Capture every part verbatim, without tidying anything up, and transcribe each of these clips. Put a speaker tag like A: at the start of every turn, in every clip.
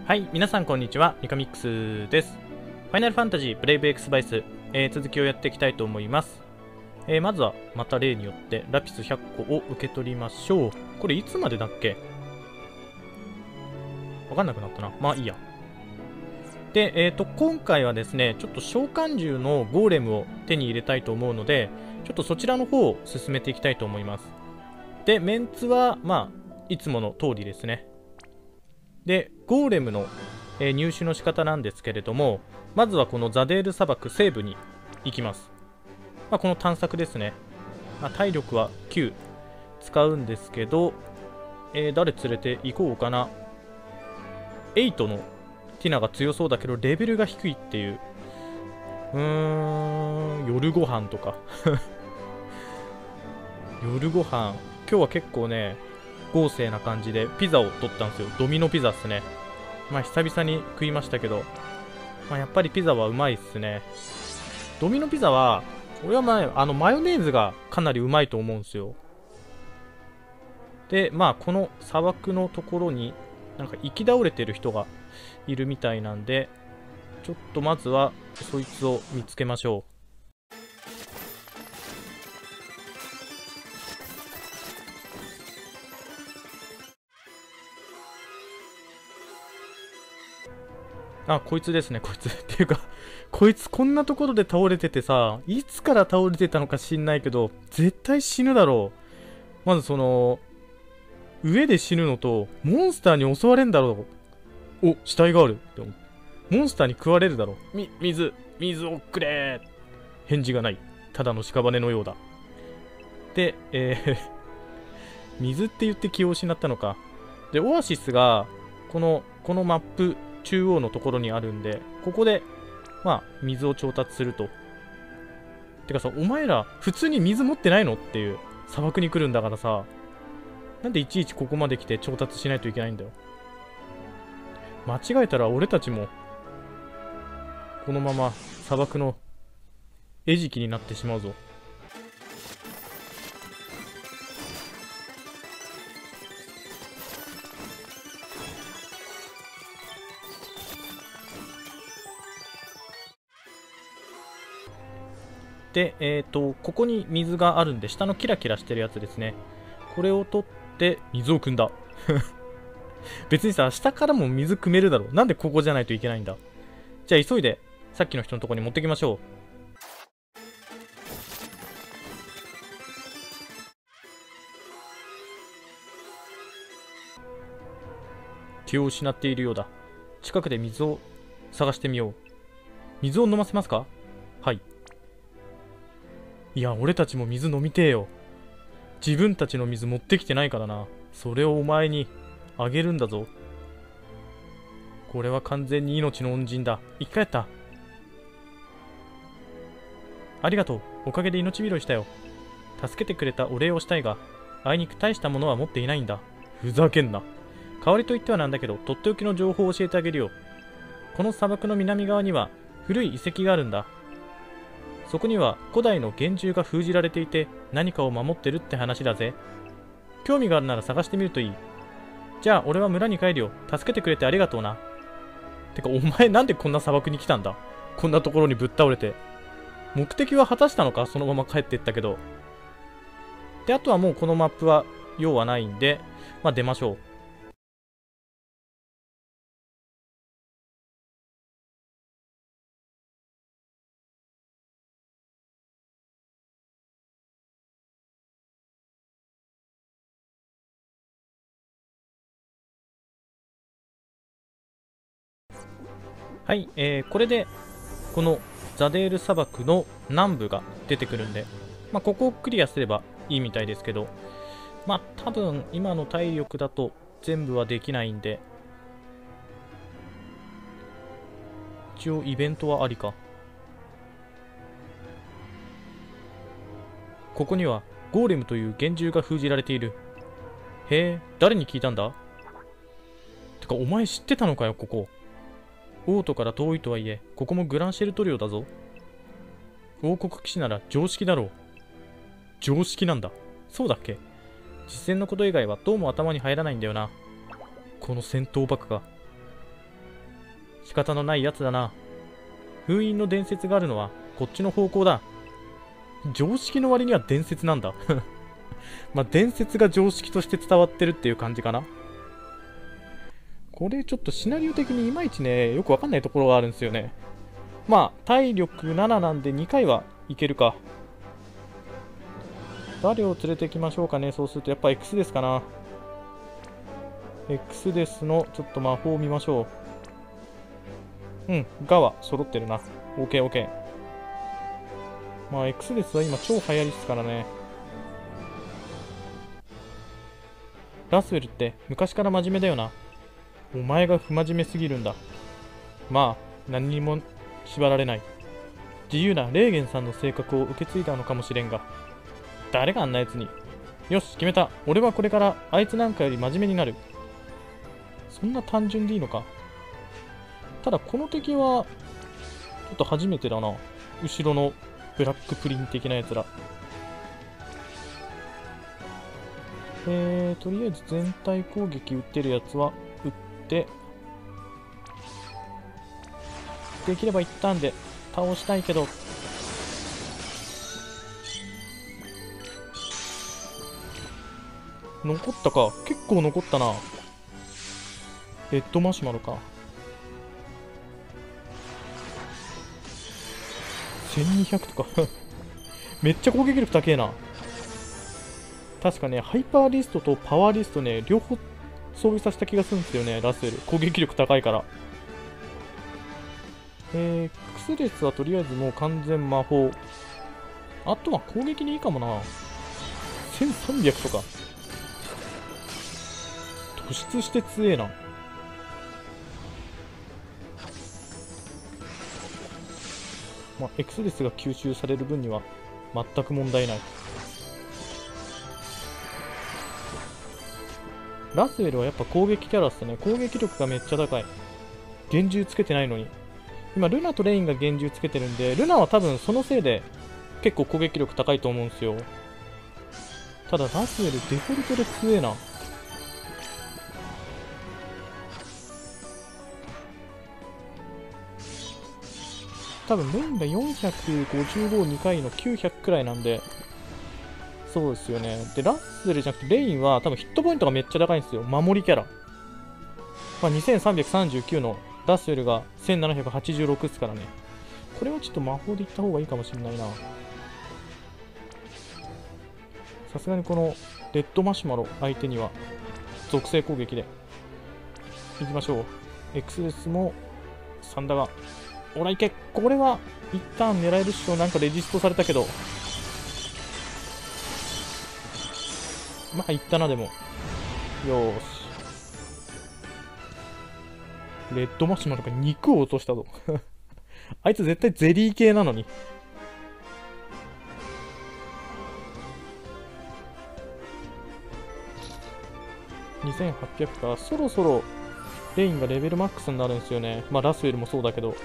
A: はい、皆さんこんにちは、ミカミックスです。ファイナルファンタジーブレイブエクスバイス、えー、続きをやっていきたいと思います。えー、まずは、また例によってラピスひゃっこを受け取りましょう。これいつまでだっけ？わかんなくなったな。まあいいや。で、えっと、今回はですね、ちょっと召喚獣のゴーレムを手に入れたいと思うので、ちょっとそちらの方を進めていきたいと思います。で、メンツは、まあ、いつもの通りですね。で、ゴーレムの、えー、入手の仕方なんですけれども、まずはこのザデール砂漠西部に行きます。まあ、この探索ですね。まあ、体力はきゅう使うんですけど、えー、誰連れて行こうかな。はちのティナが強そうだけどレベルが低いっていう。うーん、夜ご飯とか。夜ご飯。今日は結構ね、豪勢な感じでピザを取ったんですよ。ドミノピザっすね。まあ久々に食いましたけど、まあ、やっぱりピザはうまいっすね。ドミノピザは俺は前あのマヨネーズがかなりうまいと思うんですよ。でまあこの砂漠のところになんか行き倒れてる人がいるみたいなんで、ちょっとまずはそいつを見つけましょう。あ、こいつですね、こいつ。っていうか、こいつこんなところで倒れててさ、いつから倒れてたのか知んないけど、絶対死ぬだろう。まずその、上で死ぬのと、モンスターに襲われんだろう。お、死体があるって思う。モンスターに食われるだろう。み、水、水をくれ。返事がない。ただの屍のようだ。で、えー水って言って気を失ったのか。で、オアシスが、この、このマップ、中央のところにあるんで、ここで、まあ、水を調達すると。てかさ、お前ら、普通に水持ってないのっていう、砂漠に来るんだからさ、なんでいちいちここまで来て調達しないといけないんだよ。間違えたら俺たちも、このまま砂漠の餌食になってしまうぞ。で、えっと、ここに水があるんで、下のキラキラしてるやつですね。これを取って、水を汲んだ。別にさ、下からも水汲めるだろ。なんでここじゃないといけないんだ。じゃあ急いで、さっきの人のところに持ってきましょう。気を失っているようだ。近くで水を探してみよう。水を飲ませますか？はい。いや、俺たちも水飲みてえよ。自分たちの水持ってきてないからな。それをお前にあげるんだぞ。これは完全に命の恩人だ。生き返った。ありがとう。おかげで命拾いしたよ。助けてくれたお礼をしたいが、あいにく大したものは持っていないんだ。ふざけんな。代わりと言ってはなんだけど、とっておきの情報を教えてあげるよ。この砂漠の南側には古い遺跡があるんだ。そこには古代の幻獣が封じられていて、何かを守ってるって話だぜ。興味があるなら探してみるといい。じゃあ俺は村に帰るよ。助けてくれてありがとうな。てかお前なんでこんな砂漠に来たんだ。こんなところにぶっ倒れて。目的は果たしたのか？そのまま帰ってったけど。で、あとはもうこのマップは用はないんで、まあ出ましょう。はい、えー、これでこのザデール砂漠の南部が出てくるんで、まあ、ここをクリアすればいいみたいですけど、まあ多分今の体力だと全部はできないんで、一応イベントはありか。ここにはゴーレムという幻獣が封じられている。へえ、誰に聞いたんだ？てかお前知ってたのかよ、ここ。王都から遠いとはいえ、ここもグランシェルト領だぞ。王国騎士なら常識だろう。常識なんだ。そうだっけ？実戦のこと以外はどうも頭に入らないんだよな。この戦闘バカが。 仕方のないやつだな。封印の伝説があるのはこっちの方向だ。常識の割には伝説なんだ。まあ伝説が常識として伝わってるっていう感じかな。これちょっとシナリオ的にいまいちね、よくわかんないところがあるんですよね。まあ体力なななんでにかいはいけるか。誰を連れてきましょうかね。そうするとやっぱ エクス ですかな。エクス ですのちょっと魔法を見ましょう。うん、ガは揃ってるな。オーケーオーケー。まあ エクス ですは今超流行りですからね。ラスウェルって昔から真面目だよな。お前が不真面目すぎるんだ。まあ何にも縛られない。自由なレーゲンさんの性格を受け継いだのかもしれんが、誰があんなやつに。よし決めた。俺はこれからあいつなんかより真面目になる。そんな単純でいいのか。ただこの敵はちょっと初めてだな。後ろのブラックプリン的なやつら。えー、とりあえず全体攻撃打ってるやつは打って、できれば一旦で倒したいけど、残ったか。結構残ったな。レッドマシュマロか。せんにひゃくとか。めっちゃ攻撃力高えな。確かね、ハイパーリストとパワーリストね、両方装備させた気がするんですよね、ラスウェル。攻撃力高いから。えー、クスレスはとりあえずもう完全魔法。あとは攻撃にいいかもな。せんさんびゃくとか。突出して強えな。まあ、エクスレスが吸収される分には全く問題ない。ラスウェルはやっぱ攻撃キャラっすね。攻撃力がめっちゃ高い。幻獣つけてないのに。今、ルナとレインが幻獣つけてるんで、ルナは多分そのせいで結構攻撃力高いと思うんですよ。ただ、ラスウェルデフォルトで強えな。多分レインがよんひゃくごじゅうごをにかいのきゅうひゃくくらいなんで、そうですよね。で、ラスウェルじゃなくてレインは多分ヒットポイントがめっちゃ高いんですよ。守りキャラ。まあ、にせんさんびゃくさんじゅうきゅうのラスウェルがせんななひゃくはちじゅうろくですからね。これはちょっと魔法でいった方がいいかもしれないな。さすがにこのレッドマシュマロ相手には属性攻撃でいきましょう。エクスエスもさんだが、ほらいけ。これは一旦狙えるっしょ。なんかレジストされたけど、まあいったな。でもよーし。レッドマシュマロが肉を落としたぞ。あいつ絶対ゼリー系なのに。にせんはっぴゃくか。そろそろレインがレベルマックスになるんですよね。まあラスウェルもそうだけど。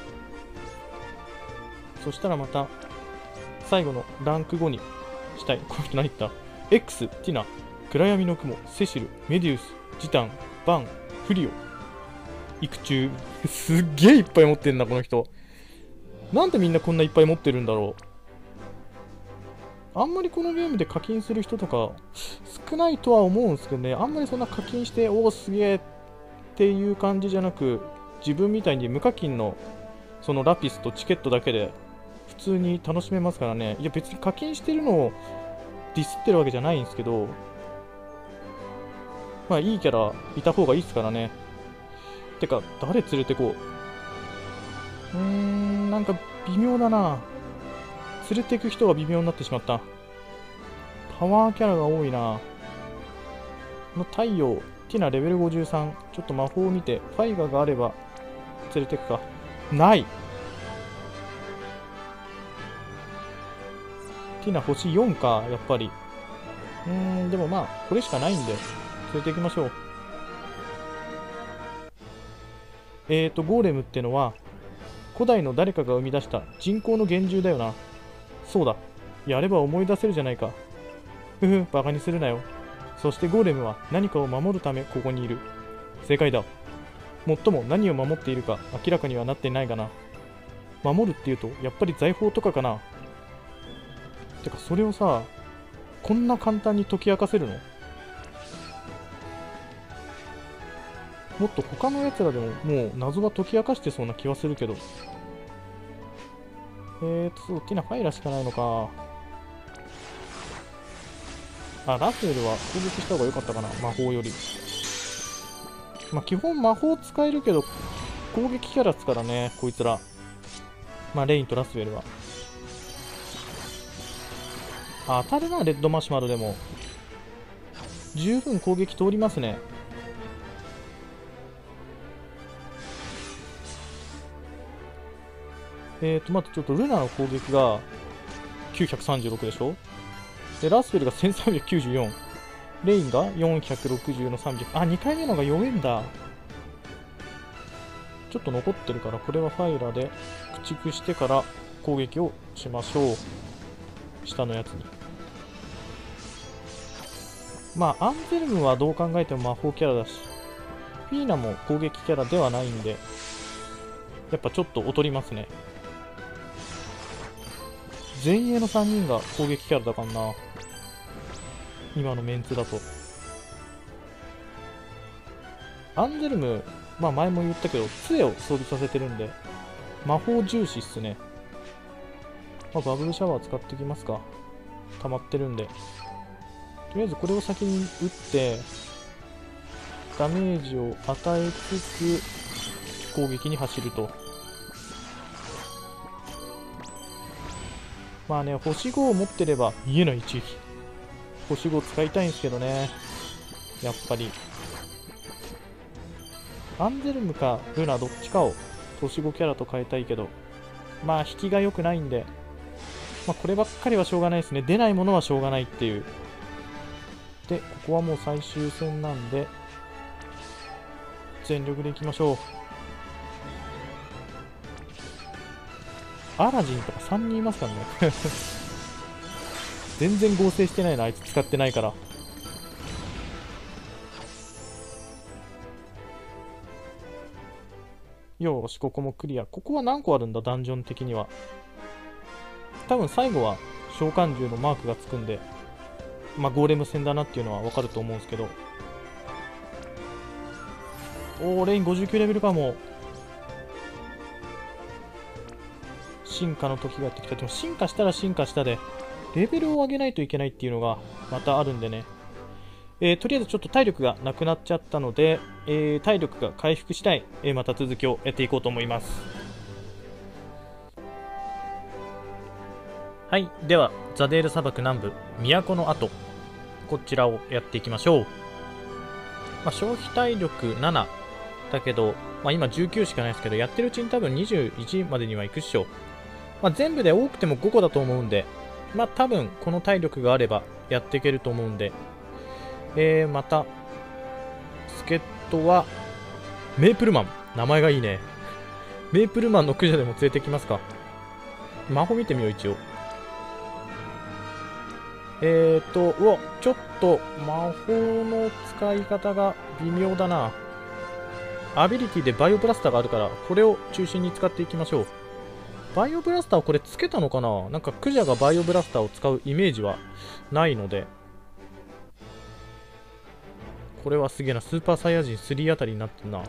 A: そしたらまた最後のランクごにしたい。この人何言った？ X、ティナ、暗闇の雲、セシル、メデュース、ジタン、バン、フリオ、育中。すっげえいっぱい持ってんなこの人。なんでみんなこんないっぱい持ってるんだろう。あんまりこのゲームで課金する人とか少ないとは思うんですけどね。あんまりそんな課金しておおすげえっていう感じじゃなく、自分みたいに無課金のそのラピスとチケットだけで普通に楽しめますからね。いや別に課金してるのをディスってるわけじゃないんですけど、まあいいキャラいた方がいいですからね。てか誰連れてこう。うーん、なんか微妙だな。連れていく人が微妙になってしまった。パワーキャラが多いな。この太陽、ティナレベルごじゅうさん。ちょっと魔法を見て、ファイガがあれば連れていくか。ない。ティナ星よんか、やっぱり。うーん、でもまあ、これしかないんで、連れて行きましょう。えーと、ゴーレムってのは、古代の誰かが生み出した人工の幻獣だよな。そうだ。やれば思い出せるじゃないか。ふふ、バカにするなよ。そしてゴーレムは何かを守るためここにいる。正解だ。 もっとも何を守っているか明らかにはなっていないがな。守るっていうとやっぱり財宝とかかな。てかそれをさ、こんな簡単に解き明かせるの？もっと他のやつらでももう謎は解き明かしてそうな気はするけど。えーと、そう、ティナファイラしかないのか。あ、ラフェルは攻撃した方が良かったかな、魔法より。まあ基本魔法使えるけど、攻撃キャラっすからね、こいつら。まあレインとラスウェルは。あ、当たるな、レッドマシュマロでも。十分攻撃通りますね。えーと、まずちょっとルナの攻撃がきゅうひゃくさんじゅうろくでしょ。で、ラスフェルがせんさんびゃくきゅうじゅうよん。レインがよんひゃくろくじゅうのさんびゃく。あ、にかいめのが弱いんだ。ちょっと残ってるから、これはファイラで駆逐してから攻撃をしましょう。下のやつに。まあ、アンゼルムはどう考えても魔法キャラだし、フィーナも攻撃キャラではないんで、やっぱちょっと劣りますね。前衛のさんにんが攻撃キャラだからな。今のメンツだと。アンゼルム、まあ前も言ったけど、杖を装備させてるんで、魔法重視っすね。まあ、バブルシャワー使ってきますか。溜まってるんで。とりあえずこれを先に打って、ダメージを与えつつ、攻撃に走ると。まあね、星ごを持ってれば見えない一撃。星ご使いたいんですけどね。やっぱり。アンゼルムかルナどっちかを星ごキャラと変えたいけど、まあ引きが良くないんで、まあこればっかりはしょうがないですね。出ないものはしょうがないっていう。で、ここはもう最終戦なんで、全力でいきましょう。アラジンとかさんにんいますからね。全然合成してないな、あいつ使ってないから。よーし、ここもクリア。ここは何個あるんだ、ダンジョン的には。多分最後は召喚獣のマークがつくんで、まあゴーレム戦だなっていうのはわかると思うんですけど。おー、レインごじゅうきゅうレベルかも。進化の時がやってきた。でも進化したら進化したで、レベルを上げないといけないっていうのがまたあるんでね。えー、とりあえずちょっと体力がなくなっちゃったので、えー、体力が回復次第、えー、また続きをやっていこうと思います。はい、ではザデール砂漠南部都の跡、こちらをやっていきましょう。まあ、消費体力ななだけど、まあ、今じゅうきゅうしかないですけど、やってるうちに多分にじゅういちまでには行くっしょ。まあ、全部で多くてもごこだと思うんで、まあ多分この体力があればやっていけると思うんで、えー、また助っ人はメープルマン、名前がいいね。メープルマンのクジャでも連れてきますか。魔法見てみよう。一応えーとうわ、ちょっと魔法の使い方が微妙だな。アビリティでバイオブラスターがあるから、これを中心に使っていきましょう。バイオブラスターをこれつけたのかな。なんかクジャがバイオブラスターを使うイメージはないので、これはすげえな。スーパーサイヤ人スリーあたりになってんな。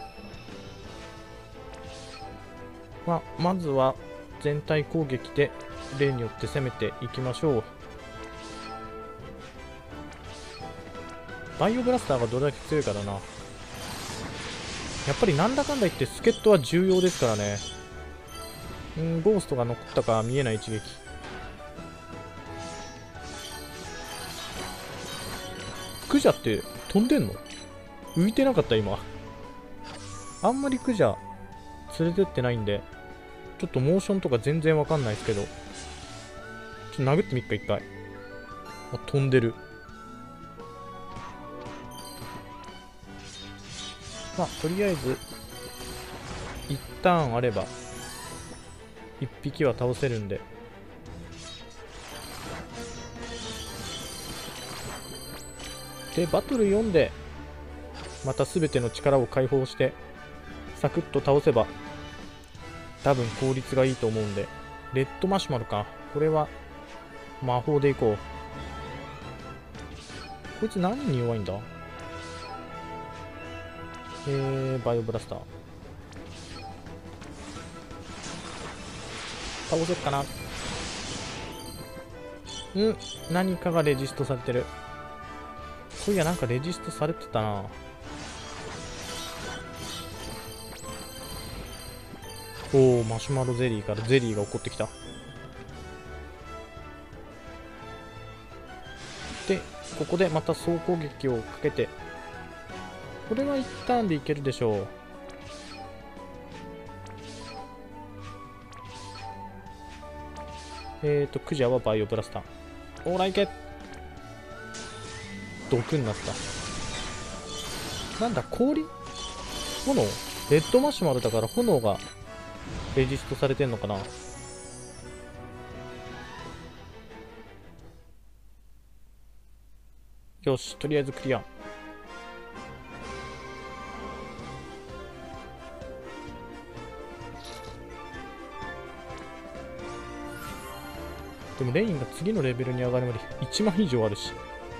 A: まあ、まずは全体攻撃で例によって攻めていきましょう。バイオブラスターがどれだけ強いかだな。やっぱりなんだかんだ言って助っ人は重要ですからね。うん、ゴーストが残ったか。見えない一撃。クジャって飛んでんの？浮いてなかった今。あんまりクジャ連れてってないんで、ちょっとモーションとか全然わかんないですけど、ちょっと殴ってみっか一回。あ、飛んでる。まあとりあえず一ターンあれば一匹は倒せるんで、でバトルよんでまた全ての力を解放してサクッと倒せば多分効率がいいと思うんで。レッドマシュマロか。これは魔法でいこう。こいつ何に弱いんだ？えー、バイオブラスター倒せっかな。ん、何かがレジストされてる。そういや、なんかレジストされてたな。おお、マシュマロゼリーからゼリーが起こってきた。で、ここでまた総攻撃をかけて、これは一旦でいけるでしょう。えーと、クジャはバイオブラスター。オーライケ。毒になった。なんだ、氷？炎？レッドマシュマロだから炎がレジストされてんのかな。よし、とりあえずクリア。でもレインが次のレベルに上がるまでいちまん以上あるし。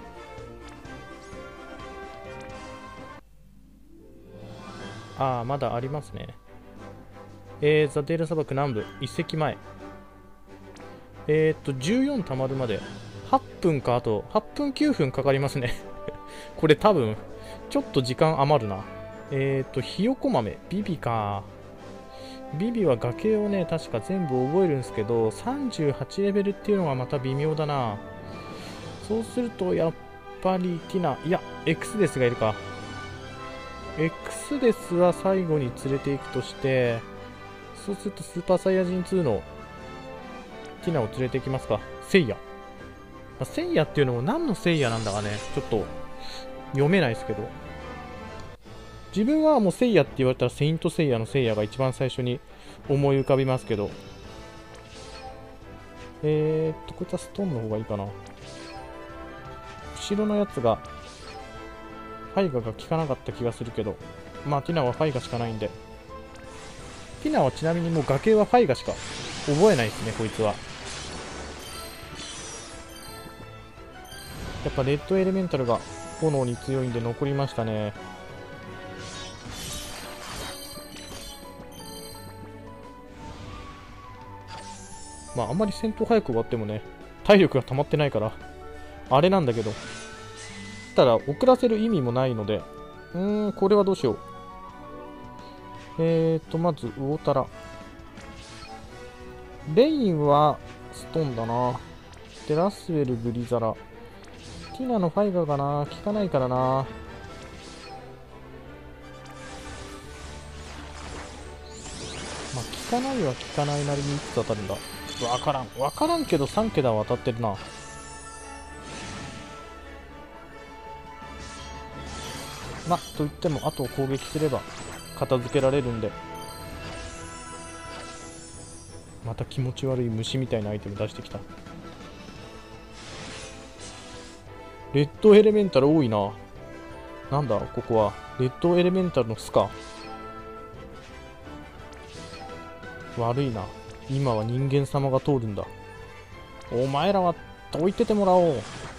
A: ああ、まだありますね。えー、ザ・デール砂漠南部、一隻前。えー、っと、じゅうよん溜まるまで、はっぷんか、あと、はっぷんきゅうふんかかりますね。これ多分、ちょっと時間余るな。えー、っと、ひよこ豆、ビビか。ビビは崖をね、確か全部覚えるんですけど、さんじゅうはちレベルっていうのがまた微妙だな。そうすると、やっぱりティナ、いや、エクスデスがいるか。エクスデスは最後に連れていくとして、そうするとスーパーサイヤ人ツーのティナを連れていきますか。セイヤ。セイヤっていうのも何のセイヤなんだかね、ちょっと読めないですけど。自分はもうセイヤって言われたらセイントセイヤのセイヤが一番最初に思い浮かびますけど。えーっと、こいつはストーンの方がいいかな。後ろのやつが、ファイガが効かなかった気がするけど、まあティナはファイガしかないんで。ティナはちなみにもう崖はファイガしか覚えないですね、こいつは。やっぱレッドエレメンタルが炎に強いんで残りましたね。まああんまり戦闘早く終わってもね、体力が溜まってないからあれなんだけど、ただ遅らせる意味もないので、うーん、これはどうしよう。えーとまずウオタラ、レインはストーンだな。でラスウェル、ブリザラ、ティナのファイガーがな、効かないからな。まあ効かないは効かないなりにいくつ当たるんだ。わからん。わからんけどさん桁は当たってるな。まあ、といっても、あとを攻撃すれば片付けられるんで。また気持ち悪い虫みたいなアイテム出してきた。レッドエレメンタル多いな。なんだ、ここは。レッドエレメンタルの巣か。悪いな。今は人間様が通るんだ。お前らは置いててもらおう。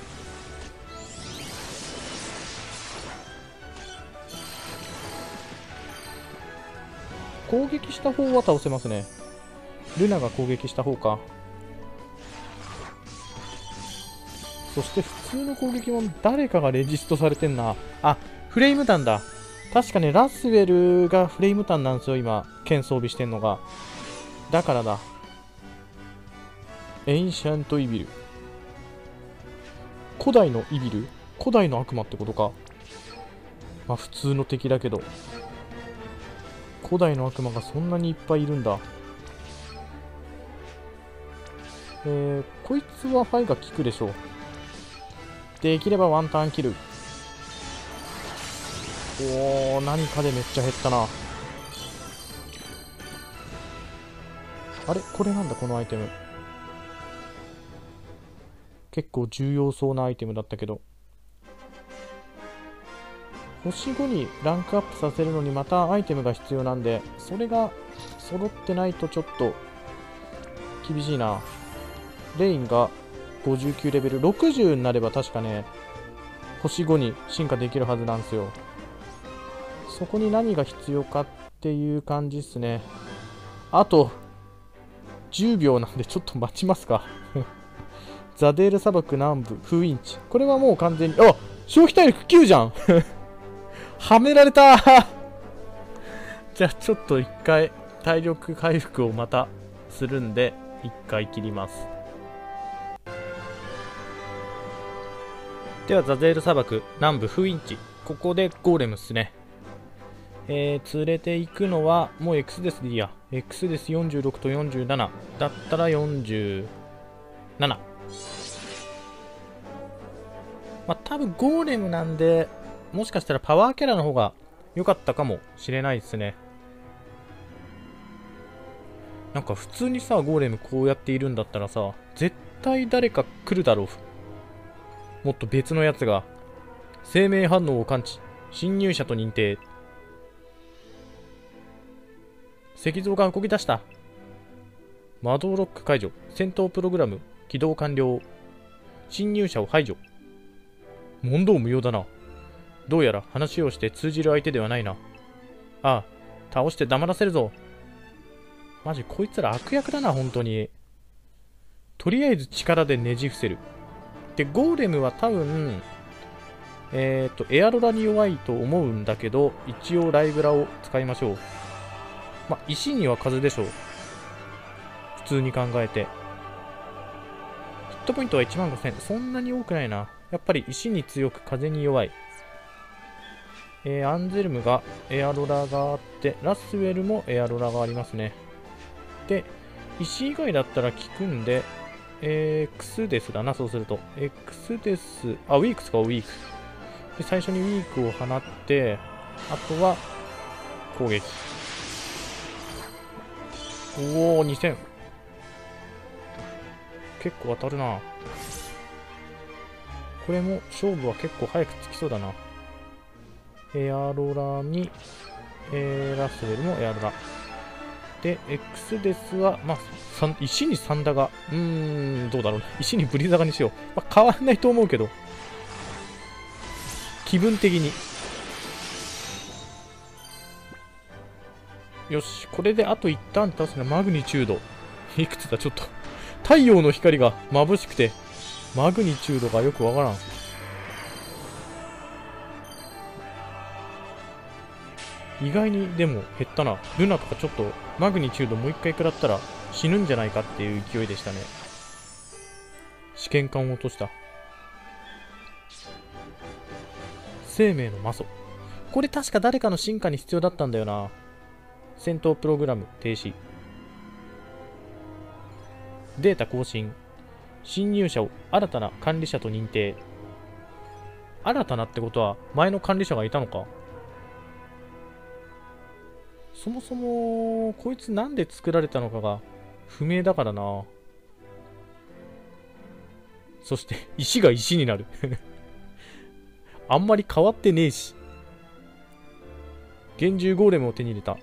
A: 攻撃した方は倒せますね。ルナが攻撃した方か。そして普通の攻撃も誰かがレジストされてんな。あ、フレイム弾だ。確かね、ラスウェルがフレイム弾なんですよ、今。剣装備してんのが。だからだ。エンシャントイビル。古代のイビル？古代の悪魔ってことか。まあ普通の敵だけど。古代の悪魔がそんなにいっぱいいるんだ。えー、こいつはファイが効くでしょう。できればワンターンキル。おー、何かでめっちゃ減ったな。あれこれなんだこのアイテム。結構重要そうなアイテムだったけど。 星ごにランクアップさせるのにまたアイテムが必要なんで、それが揃ってないとちょっと厳しいな。レインがごじゅうきゅうレベル、ろくじゅうになれば確かね、星ごに進化できるはずなんですよ。そこに何が必要かっていう感じっすね。あとじゅうびょうなんでちょっと待ちますか。ザデール砂漠南部封印地、これはもう完全に、あ、消費体力きゅうじゃん。はめられた。じゃあちょっと一回体力回復をまたするんで一回切ります。ではザゼール砂漠南部封印地、ここでゴーレムっすね。えー、連れて行くのはもう X ですでいいや。 X ですよんじゅうろくとよんじゅうななだったらよんじゅうなな。まあ多分ゴーレムなんで、もしかしたらパワーキャラの方が良かったかもしれないですね。なんか普通にさ、ゴーレムこうやっているんだったらさ、絶対誰か来るだろう。もっと別のやつが。生命反応を感知、侵入者と認定。石像が動き出した。魔導ロック解除、戦闘プログラム起動完了。侵入者を排除。問答無用だな。どうやら話をして通じる相手ではないな。ああ、倒して黙らせるぞ。マジこいつら悪役だな、本当に。とりあえず力でねじ伏せる。で、ゴーレムは多分、えっと、エアロラに弱いと思うんだけど、一応ライブラを使いましょう。まあ、石には風でしょう。普通に考えて。ヒットポイントはいちまんごせん。そんなに多くないな。やっぱり石に強く風に弱い。えー、アンゼルムがエアロラがあって、ラスウェルもエアロラがありますね。で、石以外だったら効くんで、えー、X ですだな、そうすると。X です。あ、ウィーク使おう、ウィーク。で、最初にウィークを放って、あとは攻撃。おお、にせん。結構当たるな。これも勝負は結構早くつきそうだな。エアロラに、えー、ラスウェルもエアロラ。で、X ですは、まあ、石にサンダが、うーん、どうだろうね。石にブリザガにしよう。まあ、変わんないと思うけど。気分的に。よし、これであと一旦倒すのマグニチュード。いくつだ、ちょっと。太陽の光が眩しくて、マグニチュードがよくわからん。意外にでも減ったな。ルナとかちょっとマグニチュードもう一回食らったら死ぬんじゃないかっていう勢いでしたね。試験管を落とした。生命の魔素。これ確か誰かの進化に必要だったんだよな。戦闘プログラム停止。データ更新。侵入者を新たな管理者と認定。新たなってことは前の管理者がいたのか。そもそもこいつなんで作られたのかが不明だからな。そして石が石になる。あんまり変わってねえし。幻獣ゴーレムを手に入れた。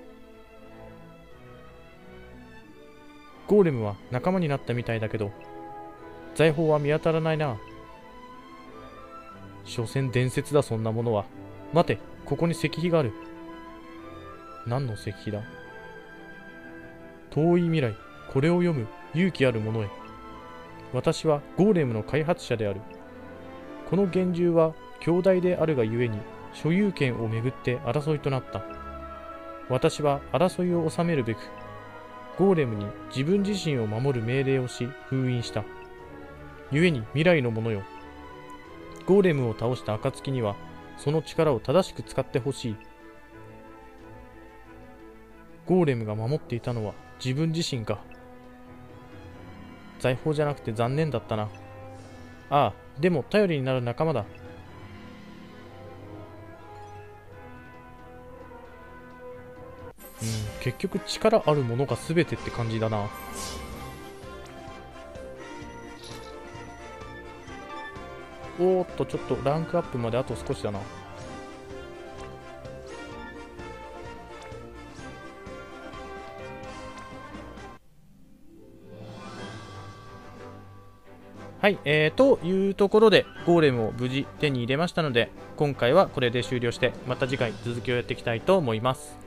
A: ゴーレムは仲間になったみたいだけど財宝は見当たらないな。所詮伝説だ、そんなものは。待て、ここに石碑がある。何の石碑だ。遠い未来、これを読む勇気ある者へ。私はゴーレムの開発者である。この幻獣は強大であるがゆえに所有権をめぐって争いとなった。私は争いを収めるべくゴーレムに自分自身を守る命令をし封印した。故に未来のものよ、ゴーレムを倒した暁にはその力を正しく使ってほしい。ゴーレムが守っていたのは自分自身か。財宝じゃなくて残念だったな。ああ、でも頼りになる仲間だ。うん、結局力あるものが全てって感じだな。おーっと、ちょっとランクアップまであと少しだな。 はい、えー、というところでゴーレムを無事手に入れましたので、今回はこれで終了して、また次回続きをやっていきたいと思います。